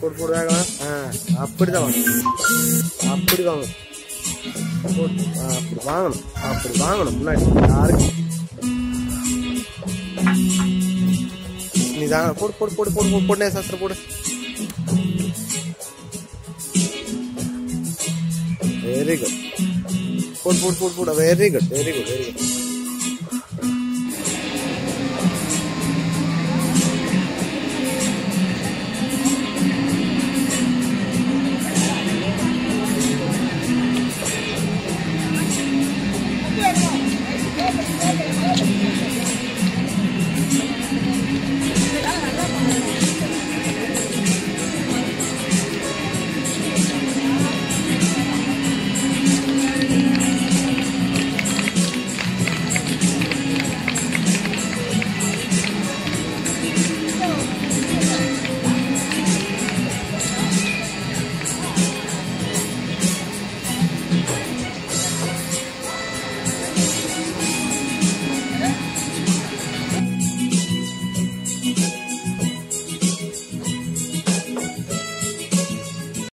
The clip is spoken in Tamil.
போடு போடு வேகலாம். அப்படிதான் வாங்கணும், அப்படி வாங்கணும், அப்படி வாங்கணும், அப்படி வாங்கணும். முன்னாடி யாருக்கு நீ தாங்க. போடு போடு போடு போடு போடு போடு சாஸ்திரம் போடு. Very good. போடு போடு போடு போடு. Very good very good very good.